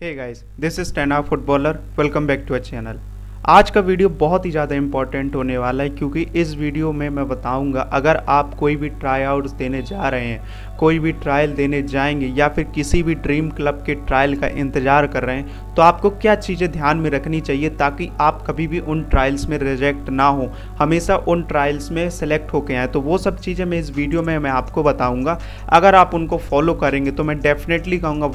Hey guys, this is Tena footballer. Welcome back to a channel. आज का video बहुत ही ज़्यादा इंपॉर्टेंट होने वाला है क्योंकि इस वीडियो में मैं बताऊंगा अगर आप कोई भी ट्राई आउट्स देने जा रहे हैं, कोई भी ट्रायल देने जाएंगे या फिर किसी भी ड्रीम क्लब के ट्रायल का इंतज़ार कर रहे हैं तो आपको क्या चीज़ें ध्यान में रखनी चाहिए ताकि आप कभी भी उन ट्रायल्स में रिजेक्ट ना हो, हमेशा उन ट्रायल्स में सेलेक्ट होके आए। तो वो सब चीज़ें मैं इस वीडियो में मैं आपको बताऊँगा। अगर आप उनको फॉलो करेंगे तो मैं डेफिनेटली कहूँगा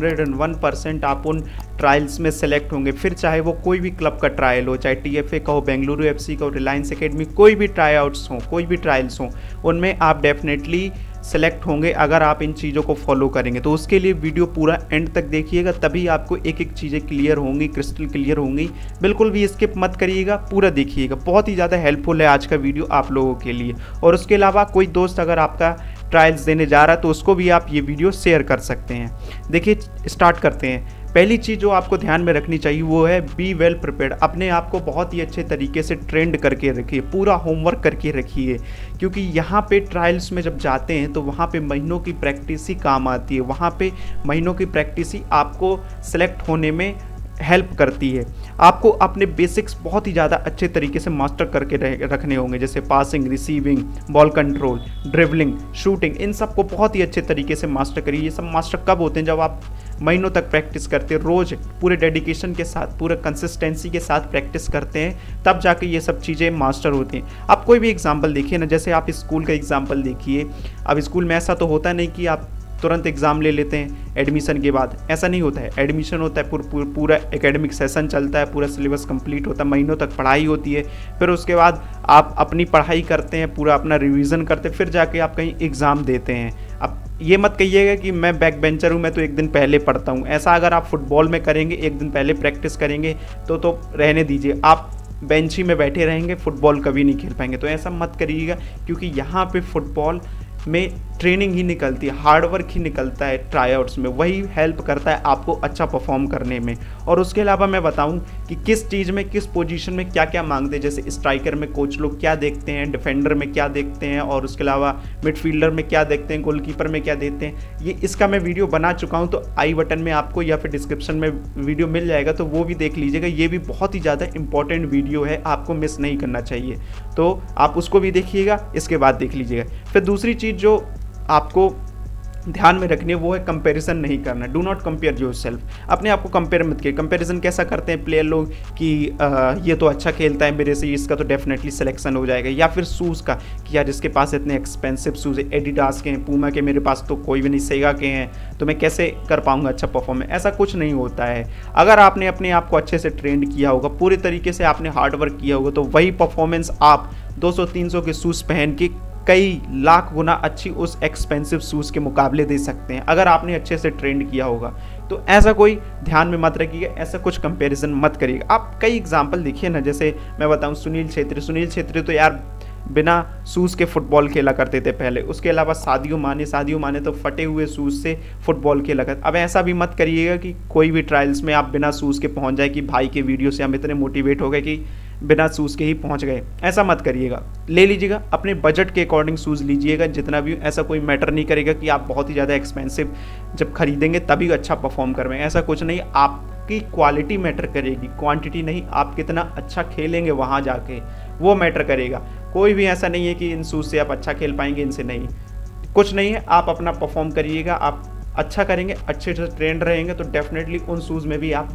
101% आप उन ट्रायल्स में सेलेक्ट होंगे। फिर चाहे वो कोई भी क्लब का ट्रायल हो, चाहे TFA का हो, बेंगलुरु FC का हो, रिलायंस एकेडमी, कोई भी ट्राई आउट्स हों, कोई भी ट्रायल्स हों, उनमें आप डेफिनेटली सेलेक्ट होंगे अगर आप इन चीज़ों को फॉलो करेंगे। तो उसके लिए वीडियो पूरा एंड तक देखिएगा, तभी आपको एक एक चीज़ें क्लियर होंगी, क्रिस्टल क्लियर होंगी। बिल्कुल भी स्किप मत करिएगा, पूरा देखिएगा। बहुत ही ज़्यादा हेल्पफुल है आज का वीडियो आप लोगों के लिए। और उसके अलावा कोई दोस्त अगर आपका ट्रायल्स देने जा रहा है तो उसको भी आप ये वीडियो शेयर कर सकते हैं। देखिए, स्टार्ट करते हैं। पहली चीज़ जो आपको ध्यान में रखनी चाहिए वो है बी वेल प्रिपेयर्ड। अपने आप को बहुत ही अच्छे तरीके से ट्रेंड करके रखिए, पूरा होमवर्क करके रखिए, क्योंकि यहाँ पे ट्रायल्स में जब जाते हैं तो वहाँ पे महीनों की प्रैक्टिस ही काम आती है। वहाँ पे महीनों की प्रैक्टिस ही आपको सेलेक्ट होने में हेल्प करती है। आपको अपने बेसिक्स बहुत ही ज़्यादा अच्छे तरीके से मास्टर करके रखने होंगे, जैसे passing, receiving, ball control, dribbling, shooting. इन सब को बहुत ही अच्छे तरीके से मास्टर करिए। ये सब मास्टर कब होते हैं? जब आप महीनों तक प्रैक्टिस करते हैं, रोज़ पूरे डेडिकेशन के साथ, पूरे कंसिस्टेंसी के साथ प्रैक्टिस करते हैं, तब जाके ये सब चीज़ें मास्टर होती हैं। आप कोई भी एग्जाम्पल देखिए ना, जैसे आप स्कूल का एग्जाम्पल देखिए। अब स्कूल में ऐसा तो होता नहीं कि आप तुरंत एग्ज़ाम ले लेते हैं एडमिशन के बाद, ऐसा नहीं होता है। एडमिशन होता है, पूरा एकेडमिक सेशन चलता है, पूरा सिलेबस कंप्लीट होता है, महीनों तक पढ़ाई होती है। फिर उसके बाद आप अपनी पढ़ाई करते हैं, पूरा अपना रिवीजन करते हैं, फिर जाके आप कहीं एग्ज़ाम देते हैं। अब ये मत कहिएगा कि मैं बैक बेंचर हूँ, मैं तो एक दिन पहले पढ़ता हूँ। ऐसा अगर आप फुटबॉल में करेंगे, एक दिन पहले प्रैक्टिस करेंगे तो रहने दीजिए, आप बेंच ही में बैठे रहेंगे, फुटबॉल कभी नहीं खेल पाएंगे। तो ऐसा मत करिएगा, क्योंकि यहाँ पे फुटबॉल में ट्रेनिंग ही निकलती है, हार्डवर्क ही निकलता है। ट्राईआउट्स में वही हेल्प करता है आपको अच्छा परफॉर्म करने में। और उसके अलावा मैं बताऊं कि किस चीज़ में, किस पोजीशन में क्या क्या मांगते हैं। जैसे स्ट्राइकर में कोच लोग क्या देखते हैं, डिफेंडर में क्या देखते हैं, और उसके अलावा मिडफील्डर में क्या देखते हैं, गोलकीपर में क्या देखते हैं। ये इसका मैं वीडियो बना चुका हूँ, तो आई बटन में आपको या फिर डिस्क्रिप्शन में वीडियो मिल जाएगा, तो वो भी देख लीजिएगा। ये भी बहुत ही ज़्यादा इंपॉर्टेंट वीडियो है, आपको मिस नहीं करना चाहिए। तो आप उसको भी देखिएगा, इसके बाद देख लीजिएगा। फिर दूसरी चीज़ जो आपको ध्यान में रखनी है वो है कंपैरिजन नहीं करना। Do not compare yourself. अपने आप को कंपेयर मत कीजिए। कंपैरिजन कैसा करते हैं प्लेयर लोग कि ये तो अच्छा खेलता है मेरे से, इसका तो डेफिनेटली सिलेक्शन हो जाएगा। या फिर शूज़ का कि यार इसके पास इतने एक्सपेंसिव शूज़ है, एडिडास के हैं, पूमा के, मेरे पास तो कोई भी नहीं, सेगा के हैं, तो मैं कैसे कर पाऊंगा अच्छा परफॉर्मेंस। ऐसा कुछ नहीं होता है। अगर आपने अपने आप को अच्छे से ट्रेंड किया होगा, पूरे तरीके से आपने हार्डवर्क किया होगा, तो वही परफॉर्मेंस आप 200-300 के शूज़ पहन के कई लाख गुना अच्छी उस एक्सपेंसिव शूज़ के मुकाबले दे सकते हैं, अगर आपने अच्छे से ट्रेंड किया होगा। तो ऐसा कोई ध्यान में मत रखिएगा, ऐसा कुछ कंपैरिजन मत करिएगा। आप कई एग्जांपल देखिए ना, जैसे मैं बताऊं सुनील छेत्री तो यार बिना शूज़ के फुटबॉल खेला करते थे पहले। उसके अलावा सादियो माने तो फटे हुए शूज़ से फुटबॉल खेला करते। अब ऐसा भी मत करिएगा कि कोई भी ट्रायल्स में आप बिना शूज़ के पहुंच जाए कि भाई के वीडियो से हम इतने मोटिवेट हो गए कि बिना शूज़ के ही पहुंच गए। ऐसा मत करिएगा। ले लीजिएगा, अपने बजट के अकॉर्डिंग शूज़ लीजिएगा, जितना भी। ऐसा कोई मैटर नहीं करेगा कि आप बहुत ही ज़्यादा एक्सपेंसिव जब खरीदेंगे तभी अच्छा परफॉर्म कर रहे हैं। ऐसा कुछ नहीं। आपकी क्वालिटी मैटर करेगी, क्वांटिटी नहीं। आप कितना अच्छा खेलेंगे वहाँ जाके, वो मैटर करेगा। कोई भी ऐसा नहीं है कि इन शूज़ से आप अच्छा खेल पाएंगे, इनसे नहीं, कुछ नहीं है। आप अपना परफॉर्म करिएगा, आप अच्छा करेंगे, अच्छे से ट्रेंड रहेंगे, तो डेफिनेटली उन शूज़ में भी आप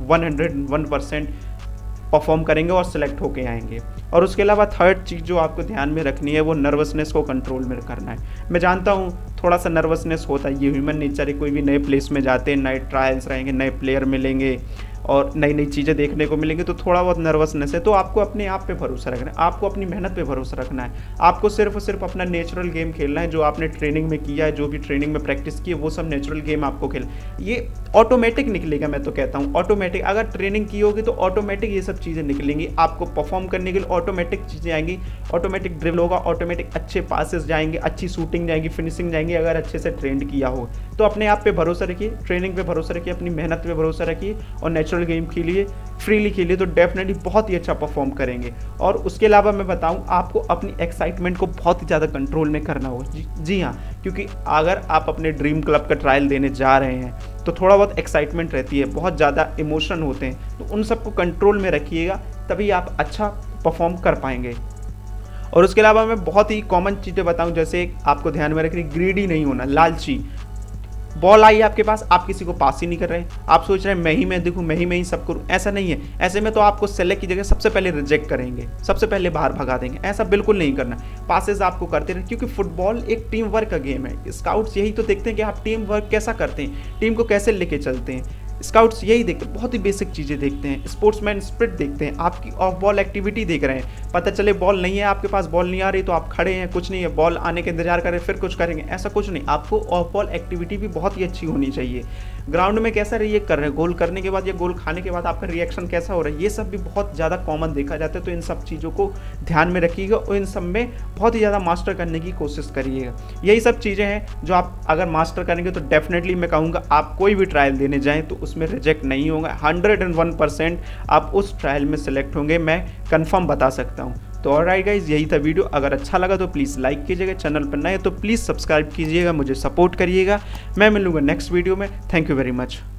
101% परफॉर्म करेंगे और सिलेक्ट होके आएंगे। और उसके अलावा थर्ड चीज़ जो आपको ध्यान में रखनी है वो नर्वसनेस को कंट्रोल में करना है। मैं जानता हूँ थोड़ा सा नर्वसनेस होता है, ये ह्यूमन नेचर है। कोई भी नए प्लेस में जाते हैं, नए ट्रायल्स रहेंगे, नए प्लेयर मिलेंगे और नई नई चीज़ें देखने को मिलेंगी, तो थोड़ा बहुत नर्वसनेस है। तो आपको अपने आप पे भरोसा रखना है, आपको अपनी मेहनत पे भरोसा रखना है। आपको सिर्फ और सिर्फ अपना नेचुरल गेम खेलना है, जो आपने ट्रेनिंग में किया है, जो भी ट्रेनिंग में प्रैक्टिस की है, वो सब नेचुरल गेम आपको खेल। ये ऑटोमेटिक निकलेगा, मैं तो कहता हूँ ऑटोमेटिक। अगर ट्रेनिंग की होगी तो ऑटोमेटिक ये सब चीज़ें निकलेंगी। आपको परफॉर्म करने के लिए ऑटोमेटिक चीज़ें आएंगी, ऑटोमेटिक ड्रिबल होगा, ऑटोमेटिक अच्छे पासेस जाएंगे, अच्छी शूटिंग जाएंगी, फिनिशिंग जाएंगी, अगर अच्छे से ट्रेंड किया हो। तो अपने आप पे भरोसा रखिए, ट्रेनिंग पे भरोसा रखिए, अपनी मेहनत पे भरोसा रखिए और नेचुरल नेचुरल गेम खेलिए, फ्रीली खेलिए, तो डेफिनेटली बहुत ही अच्छा परफॉर्म करेंगे। और उसके अलावा मैं बताऊं, आपको अपनी एक्साइटमेंट को बहुत ही ज़्यादा कंट्रोल में करना होगा। जी हाँ, क्योंकि अगर आप अपने ड्रीम क्लब का ट्रायल देने जा रहे हैं तो थोड़ा बहुत एक्साइटमेंट रहती है, बहुत ज़्यादा इमोशन होते हैं, तो उन सबको कंट्रोल में रखिएगा, तभी आप अच्छा परफॉर्म कर पाएंगे। और उसके अलावा मैं बहुत ही कॉमन चीज़ें बताऊं, जैसे आपको ध्यान में रखनी, ग्रीडी नहीं होना, लालची। बॉल आई आपके पास, आप किसी को पास ही नहीं कर रहे हैं, आप सोच रहे हैं मैं ही देखूं, मैं ही सब करूं, ऐसा नहीं है। ऐसे में तो आपको सेलेक्ट की जगह सबसे पहले रिजेक्ट करेंगे, सबसे पहले बाहर भगा देंगे। ऐसा बिल्कुल नहीं करना, पासेस आपको करते रहे, क्योंकि फुटबॉल एक टीम वर्क का गेम है। स्काउट्स यही तो देखते हैं कि आप टीम वर्क कैसा करते हैं, टीम को कैसे लेके चलते हैं। स्काउट्स यही देखते हैं, बहुत ही बेसिक चीज़ें देखते हैं, स्पोर्ट्समैन स्पिरिट देखते हैं, आपकी ऑफ बॉल एक्टिविटी देख रहे हैं। पता चले बॉल नहीं है आपके पास, बॉल नहीं आ रही, तो आप खड़े हैं, कुछ नहीं है, बॉल आने के इंतजार करें फिर कुछ करेंगे, ऐसा कुछ नहीं। आपको ऑफ बॉल एक्टिविटी भी बहुत ही अच्छी होनी चाहिए। ग्राउंड में कैसा रिएक्ट कर रहे हैं, गोल करने के बाद या गोल खाने के बाद आपका रिएक्शन कैसा हो रहा है, ये सब भी बहुत ज़्यादा कॉमन देखा जाता है। तो इन सब चीज़ों को ध्यान में रखिएगा और इन सब में बहुत ही ज़्यादा मास्टर करने की कोशिश करिएगा। यही सब चीज़ें हैं जो आप अगर मास्टर करेंगे तो डेफिनेटली मैं कहूँगा आप कोई भी ट्रायल देने जाएँ तो उसमें रिजेक्ट नहीं होगा। 101% आप उस ट्रायल में सेलेक्ट होंगे, मैं कंफर्म बता सकता हूँ। तो ऑलराइट गाइज, यही था वीडियो। अगर अच्छा लगा तो प्लीज़ लाइक कीजिएगा, चैनल पर नए तो प्लीज़ सब्सक्राइब कीजिएगा, मुझे सपोर्ट करिएगा। मैं मिलूंगा नेक्स्ट वीडियो में। Thank you very much.